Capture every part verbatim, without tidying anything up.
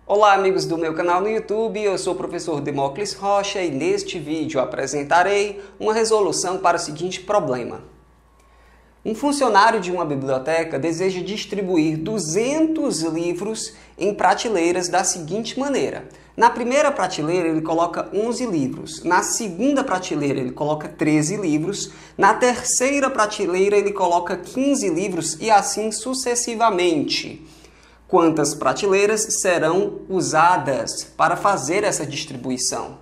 Olá amigos do meu canal no YouTube, eu sou o professor Demócles Rocha e neste vídeo apresentarei uma resolução para o seguinte problema. Um funcionário de uma biblioteca deseja distribuir duzentos livros em prateleiras da seguinte maneira. Na primeira prateleira ele coloca onze livros, na segunda prateleira ele coloca treze livros, na terceira prateleira ele coloca quinze livros e assim sucessivamente. Quantas prateleiras serão usadas para fazer essa distribuição?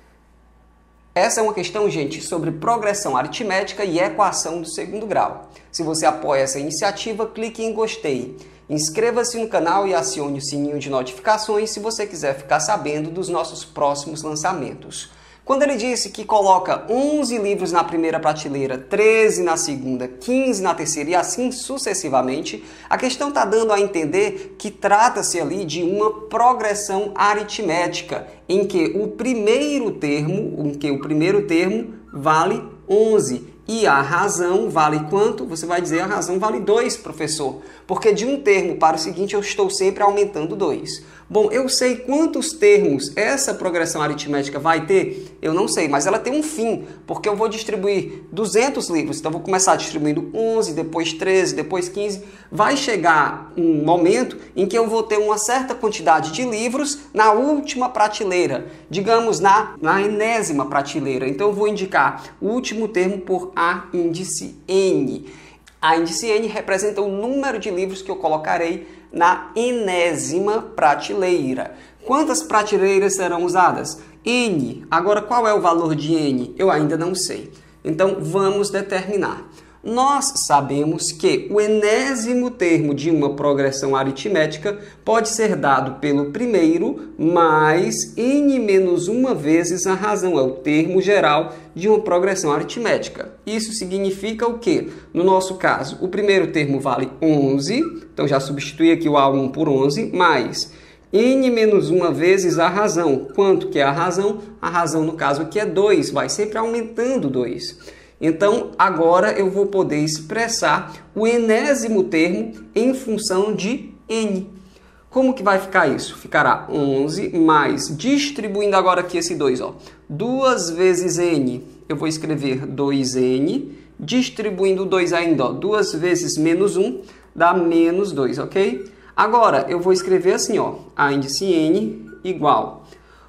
Essa é uma questão, gente, sobre progressão aritmética e equação do segundo grau. Se você apoia essa iniciativa, clique em gostei. Inscreva-se no canal e acione o sininho de notificações se você quiser ficar sabendo dos nossos próximos lançamentos. Quando ele disse que coloca onze livros na primeira prateleira, treze na segunda, quinze na terceira e assim sucessivamente, a questão está dando a entender que trata-se ali de uma progressão aritmética, em que o primeiro termo, em que o primeiro termo vale onze. E a razão vale quanto? Você vai dizer a razão vale dois, professor. Porque de um termo para o seguinte eu estou sempre aumentando dois. Bom, eu sei quantos termos essa progressão aritmética vai ter? Eu não sei, mas ela tem um fim. Porque eu vou distribuir duzentos livros. Então eu vou começar distribuindo onze, depois treze, depois quinze. Vai chegar um momento em que eu vou ter uma certa quantidade de livros na última prateleira. Digamos na, na enésima prateleira. Então eu vou indicar o último termo por a índice N. A índice N representa o número de livros que eu colocarei na enésima prateleira. Quantas prateleiras serão usadas? N. Agora, qual é o valor de N? Eu ainda não sei. Então, vamos determinar. Nós sabemos que o enésimo termo de uma progressão aritmética pode ser dado pelo primeiro mais n menos uma vezes a razão. É o termo geral de uma progressão aritmética. Isso significa o quê? No nosso caso, o primeiro termo vale onze, então já substitui aqui o A um por onze, mais n menos uma vezes a razão. Quanto que é a razão? A razão, no caso aqui, é dois, vai sempre aumentando dois. Então, agora eu vou poder expressar o enésimo termo em função de n. Como que vai ficar isso? Ficará onze mais, distribuindo agora aqui esse dois, ó, duas vezes n, eu vou escrever dois n, distribuindo dois ainda, ó, duas vezes menos um, dá menos dois, ok? Agora, eu vou escrever assim, ó, a índice n igual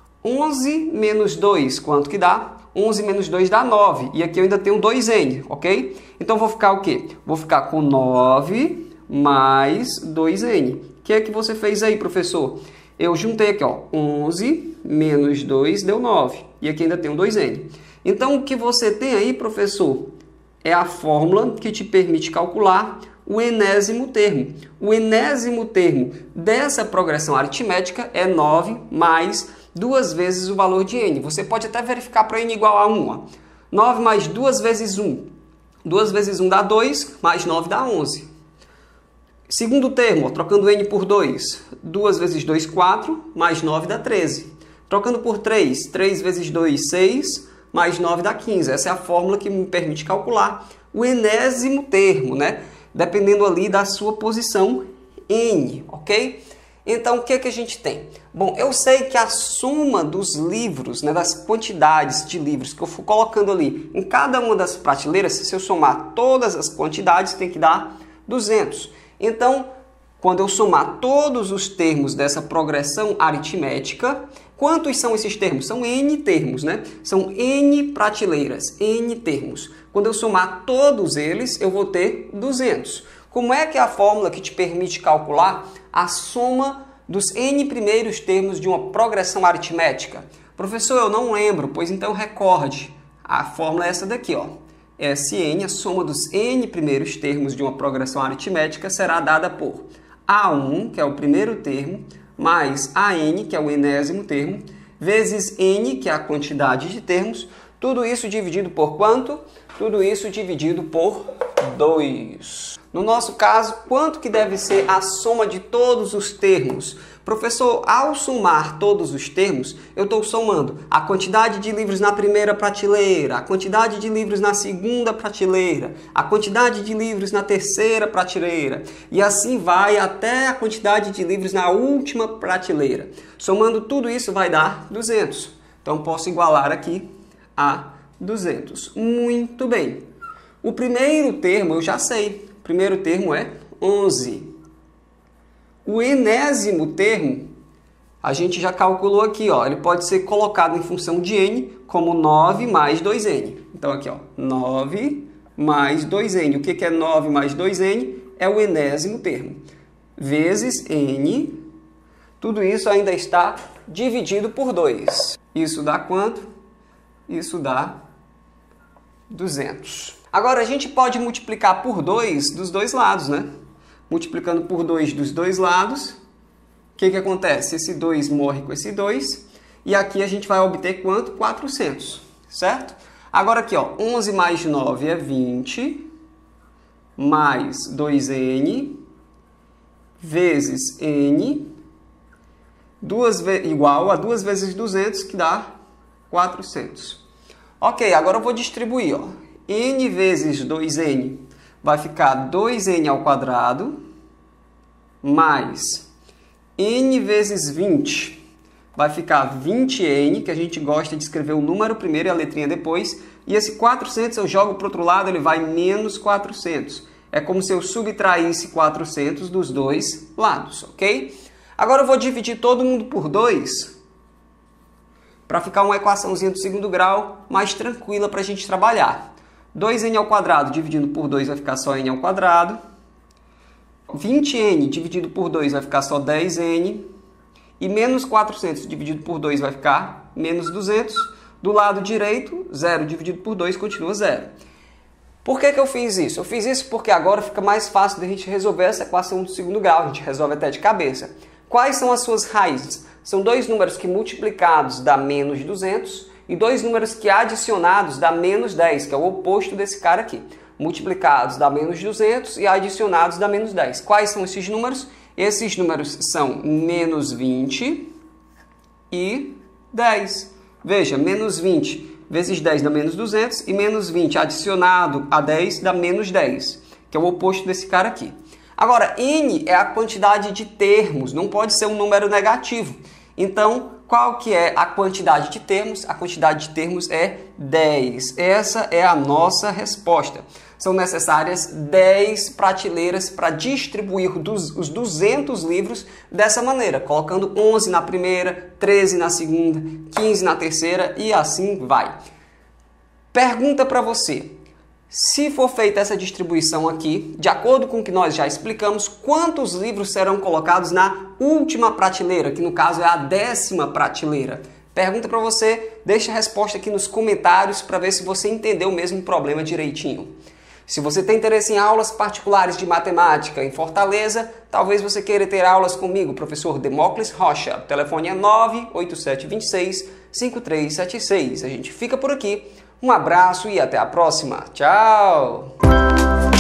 onze menos dois, quanto que dá? onze menos dois dá nove. E aqui eu ainda tenho dois n, ok? Então, vou ficar o quê? Vou ficar com nove mais dois n. O que é que você fez aí, professor? Eu juntei aqui, ó, onze menos dois deu nove. E aqui ainda tenho dois n. Então, o que você tem aí, professor, é a fórmula que te permite calcular o enésimo termo. O enésimo termo dessa progressão aritmética é nove mais duas vezes o valor de n. Você pode até verificar para n igual a um. Ó. nove mais duas vezes um. duas vezes um dá dois, mais nove dá onze. Segundo termo, ó, trocando n por dois. duas vezes dois, quatro, mais nove dá treze. Trocando por três, três vezes dois, seis, mais nove dá quinze. Essa é a fórmula que me permite calcular o enésimo termo, né? Dependendo ali da sua posição n, ok? Então, o que, que a gente tem? Bom, eu sei que a soma dos livros, né, das quantidades de livros que eu for colocando ali em cada uma das prateleiras, se eu somar todas as quantidades, tem que dar duzentos. Então, quando eu somar todos os termos dessa progressão aritmética, quantos são esses termos? São n termos, né? São n prateleiras, n termos. Quando eu somar todos eles, eu vou ter duzentos. Como é que é a fórmula que te permite calcular a soma dos n primeiros termos de uma progressão aritmética? Professor, eu não lembro, pois então recorde. A fórmula é essa daqui, ó. Sn, a soma dos n primeiros termos de uma progressão aritmética, será dada por A um, que é o primeiro termo, mais An, que é o enésimo termo, vezes n, que é a quantidade de termos, tudo isso dividido por quanto? Tudo isso dividido por dois. No nosso caso, quanto que deve ser a soma de todos os termos? Professor, ao somar todos os termos, eu estou somando a quantidade de livros na primeira prateleira, a quantidade de livros na segunda prateleira, a quantidade de livros na terceira prateleira, e assim vai até a quantidade de livros na última prateleira. Somando tudo isso vai dar duzentos. Então posso igualar aqui a duzentos. Muito bem. O primeiro termo eu já sei. O primeiro termo é onze. O enésimo termo, a gente já calculou aqui, ó, ele pode ser colocado em função de n como nove mais dois n. Então aqui, ó, nove mais dois n. O que é nove mais dois n? É o enésimo termo. Vezes n, tudo isso ainda está dividido por dois. Isso dá quanto? Isso dá duzentos. Agora a gente pode multiplicar por dois dos dois lados, né? Multiplicando por dois dos dois lados, o que que acontece? Esse dois morre com esse dois, e aqui a gente vai obter quanto? quatrocentos, certo? Agora aqui, ó, onze mais nove é vinte, mais dois n, vezes n, duas ve- igual a duas vezes duzentos, que dá quatrocentos. Ok, agora eu vou distribuir, ó. N vezes dois n vai ficar dois n ao quadrado, mais n vezes vinte vai ficar vinte n, que a gente gosta de escrever o número primeiro e a letrinha depois, e esse quatrocentos eu jogo para o outro lado, ele vai menos quatrocentos. É como se eu subtraísse quatrocentos dos dois lados, ok? Agora eu vou dividir todo mundo por dois, para ficar uma equaçãozinha do segundo grau mais tranquila para a gente trabalhar. dois n ao quadrado dividido por dois vai ficar só n ao quadrado. vinte n dividido por dois vai ficar só dez n. E menos quatrocentos dividido por dois vai ficar menos duzentos. Do lado direito, zero dividido por dois continua zero. Por que que eu fiz isso? Eu fiz isso porque agora fica mais fácil de a gente resolver essa equação do segundo grau. A gente resolve até de cabeça. Quais são as suas raízes? São dois números que multiplicados dá menos duzentos. E dois números que adicionados dá menos dez, que é o oposto desse cara aqui. Multiplicados dá menos duzentos e adicionados dá menos dez. Quais são esses números? Esses números são menos vinte e dez. Veja, menos vinte vezes dez dá menos duzentos e menos vinte adicionado a dez dá menos dez, que é o oposto desse cara aqui. Agora, n é a quantidade de termos, não pode ser um número negativo. Então, qual que é a quantidade de termos? A quantidade de termos é dez. Essa é a nossa resposta. São necessárias dez prateleiras para distribuir os duzentos livros dessa maneira, colocando onze na primeira, treze na segunda, quinze na terceira e assim vai. Pergunta para você. Se for feita essa distribuição aqui, de acordo com o que nós já explicamos, quantos livros serão colocados na última prateleira, que no caso é a décima prateleira? Pergunta para você, deixa a resposta aqui nos comentários para ver se você entendeu o mesmo problema direitinho. Se você tem interesse em aulas particulares de matemática em Fortaleza, talvez você queira ter aulas comigo, professor Demócles Rocha. O telefone é nove oito sete dois seis, cinco três sete seis. A gente fica por aqui. Um abraço e até a próxima. Tchau!